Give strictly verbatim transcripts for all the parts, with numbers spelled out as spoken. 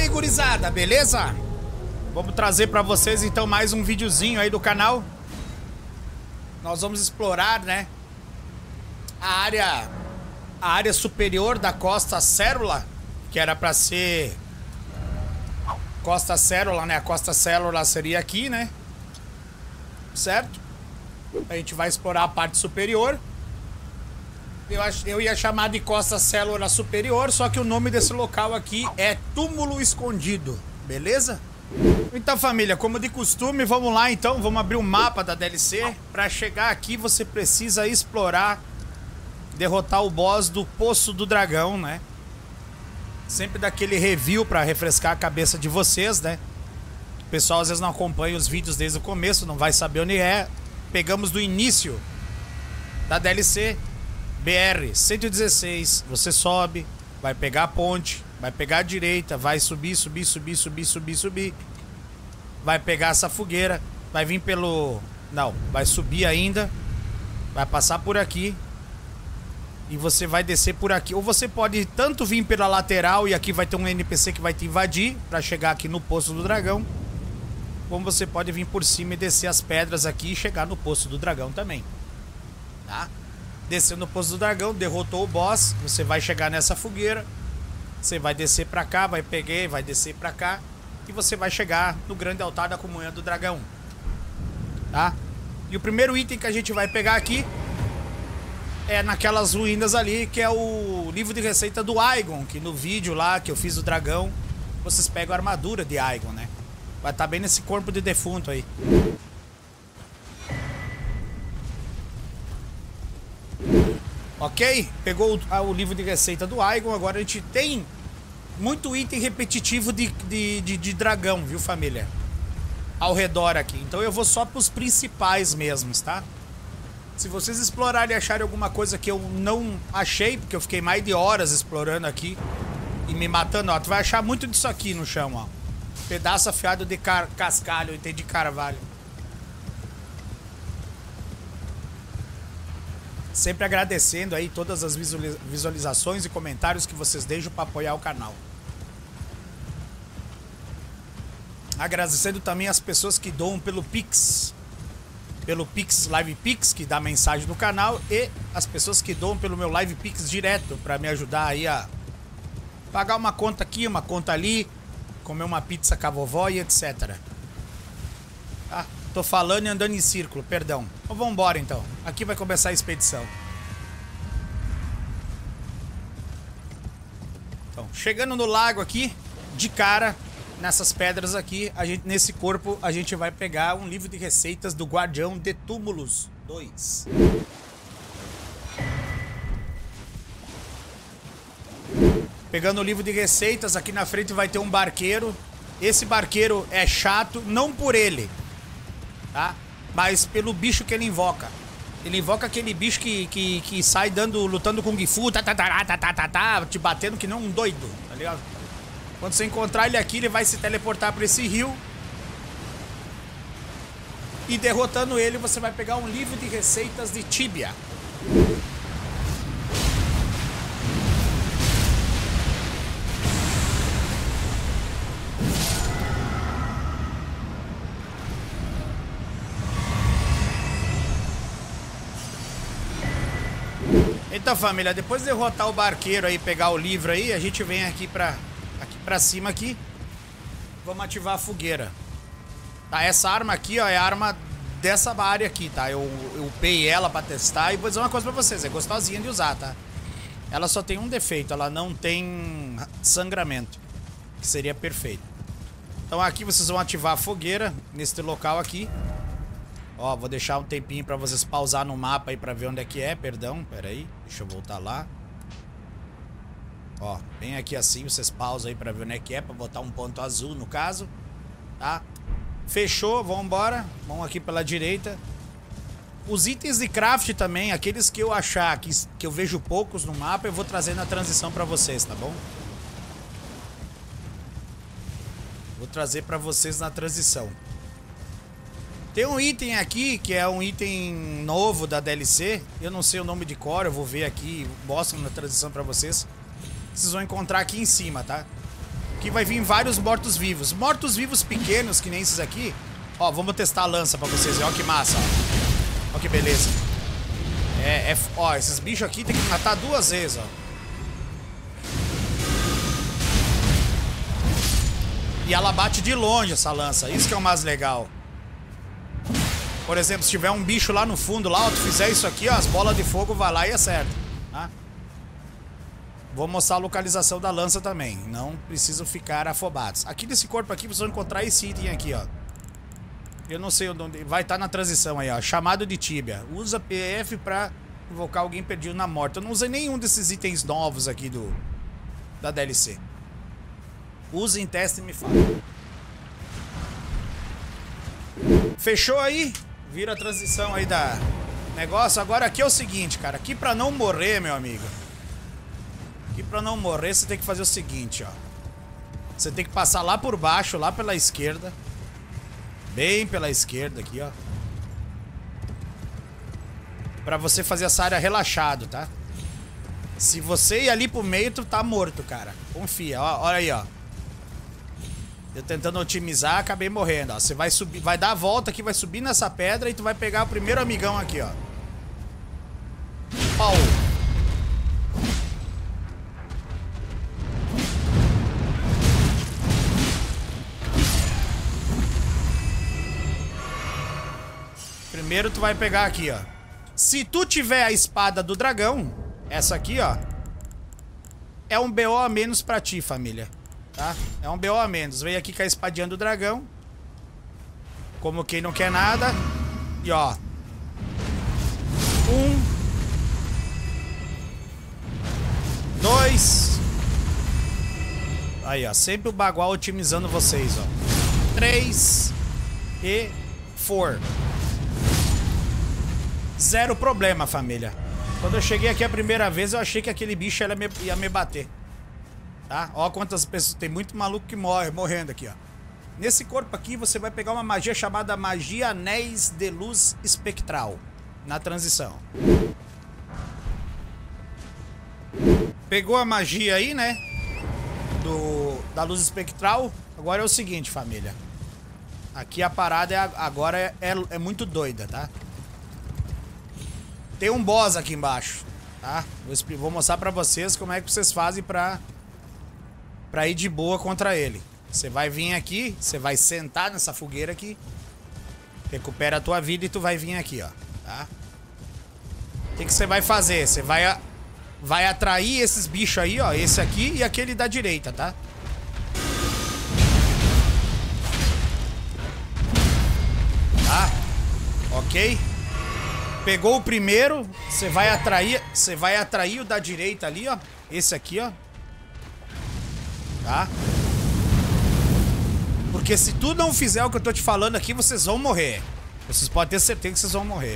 aí, gurizada, beleza? Vamos trazer pra vocês então mais um videozinho aí do canal. Nós vamos explorar, né, a área a área superior da Costa Célula, que era pra ser Costa Célula, né? A Costa Célula seria aqui, né? Certo? A gente vai explorar a parte superior. Eu, ach... eu ia chamar de Costa Célula Superior, só que o nome desse local aqui é Túmulo Escondido, beleza? Então, família, como de costume, vamos lá então, vamos abrir o mapa da D L C. Pra chegar aqui você precisa explorar, derrotar o boss do Poço do Dragão, né? Sempre daquele review pra refrescar a cabeça de vocês, né? O pessoal às vezes não acompanha os vídeos desde o começo, não vai saber onde é. Pegamos do início da D L C, B R cento e dezesseis, você sobe, vai pegar a ponte, vai pegar a direita, vai subir, subir, subir, subir, subir, subir. Vai pegar essa fogueira, vai vir pelo... Não, vai subir ainda, vai passar por aqui. E você vai descer por aqui. Ou você pode tanto vir pela lateral e aqui vai ter um N P C que vai te invadir pra chegar aqui no Poço do Dragão. Como você pode vir por cima e descer as pedras aqui e chegar no Poço do Dragão também. Tá? Descendo no Poço do Dragão, derrotou o boss, você vai chegar nessa fogueira. Você vai descer pra cá, vai pegar, vai descer pra cá. E você vai chegar no grande altar da Comunhão do Dragão. Tá? E o primeiro item que a gente vai pegar aqui é naquelas ruínas ali, que é o livro de receita do Aigon, que no vídeo lá que eu fiz do dragão, vocês pegam a armadura de Aigon, né? Vai estar bem nesse corpo de defunto aí. Ok? Pegou o, o livro de receita do Aigon, agora a gente tem muito item repetitivo de, de, de, de dragão, viu, família? Ao redor aqui. Então eu vou só pros principais mesmos, tá? Se vocês explorarem e acharem alguma coisa que eu não achei, porque eu fiquei mais de horas explorando aqui e me matando, ó, tu vai achar muito disso aqui no chão, ó. Pedaço afiado de car cascalho e de carvalho. Sempre agradecendo aí todas as visualizações e comentários que vocês deixam para apoiar o canal. Agradecendo também as pessoas que doam pelo Pix. Pelo Pix, Live Pix, que dá mensagem no canal. E as pessoas que doam pelo meu Live Pix direto, para me ajudar aí a pagar uma conta aqui, uma conta ali, comer uma pizza com a vovó e etcétera. Tá? Tô falando e andando em círculo, perdão. Então vamos embora então. Aqui vai começar a expedição. Então, chegando no lago aqui, de cara, nessas pedras aqui, a gente, nesse corpo, a gente vai pegar um livro de receitas do Guardião de Túmulos dois. Pegando o livro de receitas, aqui na frente vai ter um barqueiro. Esse barqueiro é chato, não por ele, tá? Mas pelo bicho que ele invoca. Ele invoca aquele bicho que, que, que sai dando, lutando com Gifu, tá, tá, tá, tá, tá, tá, tá, te batendo que nem um doido, tá ligado? Quando você encontrar ele aqui, ele vai se teleportar para esse rio. E derrotando ele, você vai pegar um livro de receitas de Tibia. Então, família, depois de derrotar o barqueiro aí, pegar o livro aí, a gente vem aqui pra, aqui pra cima aqui. Vamos ativar a fogueira. Tá, essa arma aqui, ó, é a arma dessa área aqui, tá? Eu, eu upei ela pra testar e vou dizer uma coisa pra vocês, é gostosinha de usar, tá? Ela só tem um defeito, ela não tem sangramento, que seria perfeito. Então aqui vocês vão ativar a fogueira, nesse local aqui. Ó, vou deixar um tempinho pra vocês pausar no mapa aí pra ver onde é que é, perdão, pera aí, deixa eu voltar lá. Ó, bem aqui assim, vocês pausam aí pra ver onde é que é, pra botar um ponto azul no caso, tá? Fechou, vamos embora, vamos aqui pela direita. Os itens de craft também, aqueles que eu achar que, que eu vejo poucos no mapa, eu vou trazer na transição pra vocês, tá bom? Vou trazer pra vocês na transição. Tem um item aqui, que é um item novo da D L C. Eu não sei o nome de cor, eu vou ver aqui, mostro na transição pra vocês. Vocês vão encontrar aqui em cima, tá? Aqui vai vir vários mortos-vivos. Mortos-vivos pequenos, que nem esses aqui. Ó, vamos testar a lança pra vocês. Ó que massa, ó. Ó que beleza. É, é... Ó, esses bichos aqui tem que matar duas vezes, ó. E ela bate de longe, essa lança. Isso que é o mais legal. Por exemplo, se tiver um bicho lá no fundo, lá, ó, tu fizer isso aqui, ó, as bolas de fogo vai lá e acerta, tá? Vou mostrar a localização da lança também. Não precisam ficar afobados. Aqui nesse corpo aqui, vocês vão encontrar esse item aqui, ó. Eu não sei onde... Vai estar na transição aí, ó. Chamado de tíbia. Usa P F pra invocar alguém perdido na morte. Eu não usei nenhum desses itens novos aqui do... Da D L C. Usem, testem e me falem. Fechou aí? Vira a transição aí da... Negócio. Agora aqui é o seguinte, cara. Aqui pra não morrer, meu amigo. Aqui pra não morrer, você tem que fazer o seguinte, ó. Você tem que passar lá por baixo, lá pela esquerda. Bem pela esquerda aqui, ó. Pra você fazer essa área relaxado, tá? Se você ir ali pro meio, tu tá morto, cara. Confia, ó, olha aí, ó. Eu tentando otimizar, acabei morrendo, ó. Você vai subir, vai dar a volta aqui, vai subir nessa pedra e tu vai pegar o primeiro amigão aqui, ó. Pau. Primeiro tu vai pegar aqui, ó. Se tu tiver a espada do dragão, essa aqui, ó, é um B O a menos pra ti, família. Tá? É um B O a menos. Vem aqui com a espadinha do dragão. Como quem não quer nada. E ó. Um. Dois. Aí, ó. Sempre o bagual otimizando vocês, ó. Três. E. Four. Zero problema, família. Quando eu cheguei aqui a primeira vez, eu achei que aquele bicho ia me, ia me bater. Tá? Ó quantas pessoas... Tem muito maluco que morre, morrendo aqui, ó. Nesse corpo aqui, você vai pegar uma magia chamada Magia Anéis de Luz Espectral. Na transição. Pegou a magia aí, né? Do, da luz espectral. Agora é o seguinte, família. Aqui a parada é, agora é, é, é muito doida, tá? Tem um boss aqui embaixo, tá? Vou, vou mostrar pra vocês como é que vocês fazem pra... Pra ir de boa contra ele. Você vai vir aqui, você vai sentar nessa fogueira aqui. Recupera a tua vida e tu vai vir aqui, ó. Tá? O que que você vai fazer? Você vai, a, vai atrair esses bichos aí, ó. Esse aqui e aquele da direita, tá? Tá? Ok? Pegou o primeiro, você vai atrair, você vai atrair o da direita ali, ó. Esse aqui, ó. Tá? Porque se tu não fizer o que eu tô te falando aqui, vocês vão morrer. Vocês podem ter certeza que vocês vão morrer.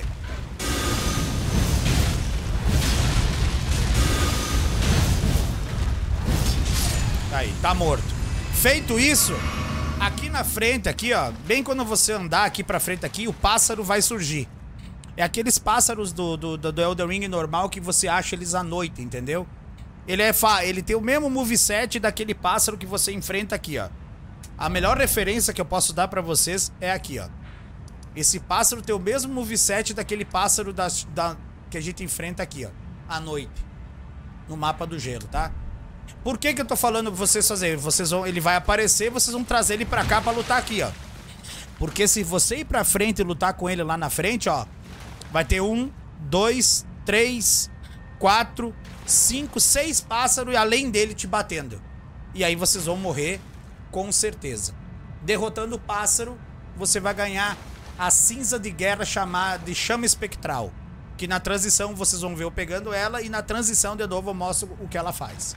Tá aí, tá morto. Feito isso, aqui na frente, aqui, ó, bem quando você andar aqui pra frente aqui, o pássaro vai surgir. É aqueles pássaros do, do, do Elden Ring normal que você acha eles à noite, entendeu? Ele, é fa ele tem o mesmo moveset daquele pássaro que você enfrenta aqui, ó. A melhor referência que eu posso dar pra vocês é aqui, ó. Esse pássaro tem o mesmo moveset daquele pássaro da, da, que a gente enfrenta aqui, ó. À noite. No mapa do gelo, tá? Por que que eu tô falando pra vocês fazerem? Vocês vão, ele vai aparecer, vocês vão trazer ele pra cá pra lutar aqui, ó. Porque se você ir pra frente e lutar com ele lá na frente, ó, vai ter um, dois, três, quatro, cinco, seis pássaros e além dele te batendo. E aí vocês vão morrer com certeza. Derrotando o pássaro, você vai ganhar a cinza de guerra chamada de chama espectral. Que na transição vocês vão ver eu pegando ela e na transição de novo eu mostro o que ela faz.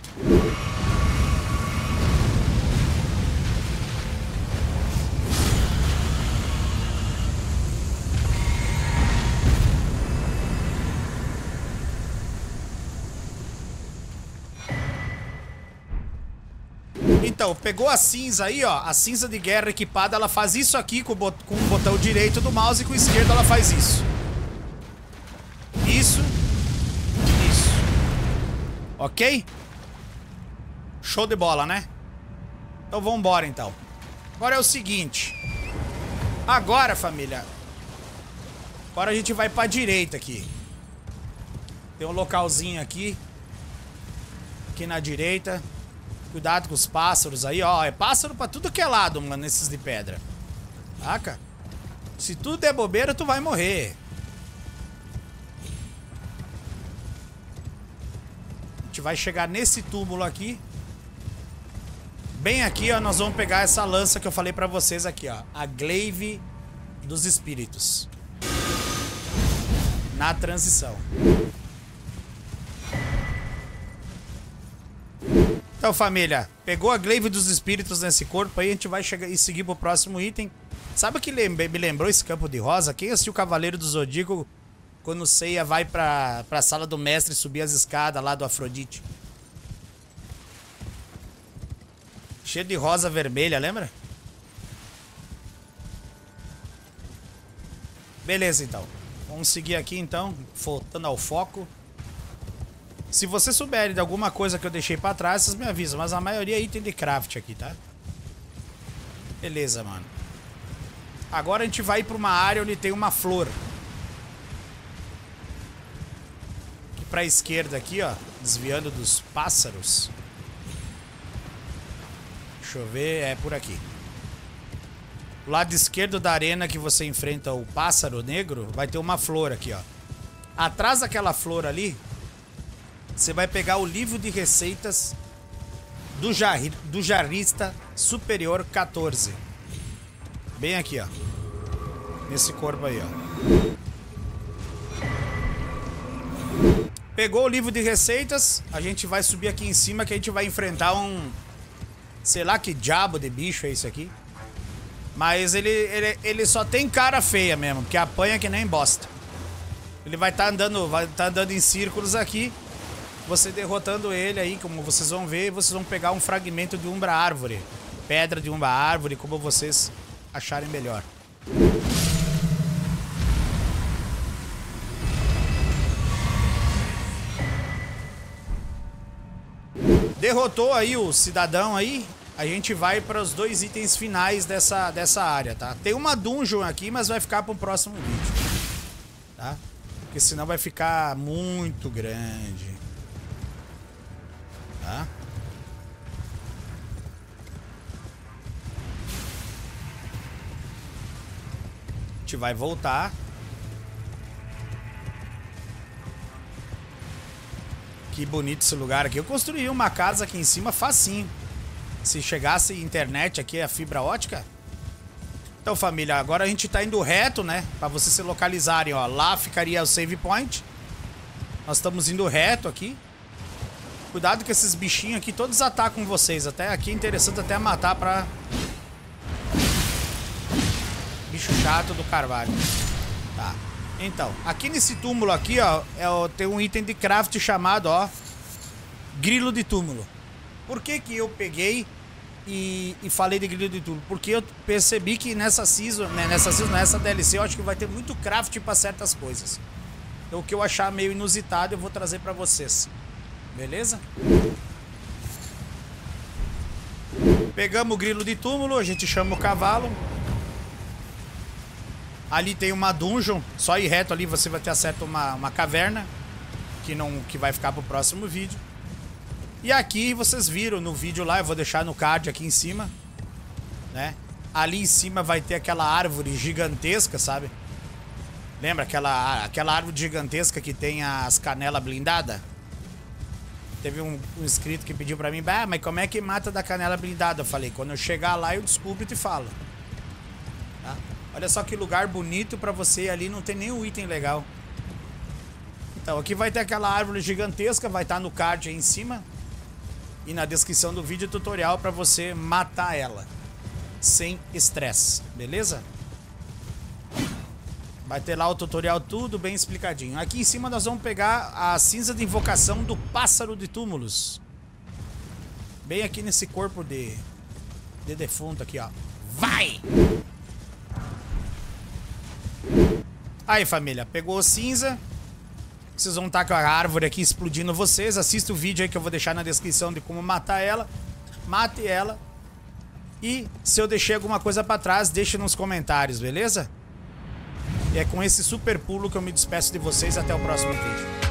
Então, pegou a cinza aí, ó. A cinza de guerra equipada, ela faz isso aqui com o, bot com o botão direito do mouse e com o esquerdo ela faz isso. Isso. Isso. Ok? Show de bola, né? Então vambora, então. Agora é o seguinte. Agora, família. Agora a gente vai pra direita aqui. Tem um localzinho aqui. Aqui na direita. Cuidado com os pássaros aí, ó. É pássaro pra tudo que é lado, mano, nesses de pedra. Saca? Se tudo der bobeira, tu vai morrer. A gente vai chegar nesse túmulo aqui. Bem aqui, ó, nós vamos pegar essa lança que eu falei pra vocês aqui, ó. A Glaive dos Espíritos. Na transição. Então, família, pegou a Glaive dos Espíritos nesse corpo aí, a gente vai chegar e seguir pro próximo item. Sabe o que me lembrou esse campo de rosa? Quem assistiu o Cavaleiro do Zodíaco, quando Seiya vai pra, pra sala do mestre subir as escadas lá do Afrodite? Cheio de rosa vermelha, lembra? Beleza, então. Vamos seguir aqui, então, voltando ao foco. Se você souber de alguma coisa que eu deixei pra trás, vocês me avisam. Mas a maioria é item de craft aqui, tá? Beleza, mano. Agora a gente vai pra uma área onde tem uma flor. Aqui pra esquerda aqui, ó. Desviando dos pássaros. Deixa eu ver, é por aqui. Do lado esquerdo da arena que você enfrenta o pássaro negro, vai ter uma flor aqui, ó. Atrás daquela flor ali, você vai pegar o livro de receitas do, jar, do Jarrista Superior quatorze. Bem aqui, ó. Nesse corpo aí, ó. Pegou o livro de receitas, a gente vai subir aqui em cima que a gente vai enfrentar um... Sei lá que diabo de bicho é isso aqui. Mas ele, ele, ele só tem cara feia mesmo, porque apanha que nem bosta. Ele vai estar tá andando, vai tá andando em círculos aqui. Você derrotando ele aí, como vocês vão ver, vocês vão pegar um fragmento de umbra árvore. Pedra de umbra árvore, como vocês acharem melhor. Derrotou aí o cidadão aí, a gente vai para os dois itens finais dessa, dessa área, tá? Tem uma dungeon aqui, mas vai ficar para o próximo vídeo, tá? Porque senão vai ficar muito grande, tá? A gente vai voltar. Que bonito esse lugar aqui. Eu construí uma casa aqui em cima facinho. Se chegasse internet aqui, a fibra ótica. Então, família, agora a gente tá indo reto, né? Pra vocês se localizarem, ó. Lá ficaria o save point. Nós estamos indo reto aqui. Cuidado que esses bichinhos aqui todos atacam vocês. Até aqui é interessante até matar pra... Bicho chato do carvalho. Tá. Então, aqui nesse túmulo aqui, ó, é, ó, tem um item de craft chamado, ó, grilo de túmulo. Por que que eu peguei e, e falei de grilo de túmulo? Porque eu percebi que nessa season, né, nessa season, nessa D L C, eu acho que vai ter muito craft para certas coisas. Então, o que eu achar meio inusitado, eu vou trazer para vocês. Beleza? Pegamos o grilo de túmulo, a gente chama o cavalo. Ali tem uma dungeon, só ir reto ali você vai ter acesso a uma, uma caverna, que, não, que vai ficar pro próximo vídeo. E aqui vocês viram no vídeo lá, eu vou deixar no card aqui em cima, né? Ali em cima vai ter aquela árvore gigantesca, sabe? Lembra aquela, aquela árvore gigantesca que tem as canelas blindadas? Teve um, um inscrito que pediu pra mim, ah, mas como é que mata da canela blindada? Eu falei, quando eu chegar lá eu descubro e te falo. Tá? Olha só que lugar bonito pra você ali, não tem nenhum item legal. Então, aqui vai ter aquela árvore gigantesca, vai estar no card aí em cima. E na descrição do vídeo tutorial pra você matar ela. Sem estresse, beleza? Vai ter lá o tutorial tudo bem explicadinho. Aqui em cima nós vamos pegar a cinza de invocação do pássaro de túmulos. Bem aqui nesse corpo de, de defunto aqui, ó. Vai! Aí, família, pegou cinza. Vocês vão estar com a árvore aqui explodindo vocês. Assista o vídeo aí que eu vou deixar na descrição de como matar ela. Mate ela. E se eu deixei alguma coisa pra trás, deixa nos comentários, beleza? E é com esse super pulo que eu me despeço de vocês. Até o próximo vídeo.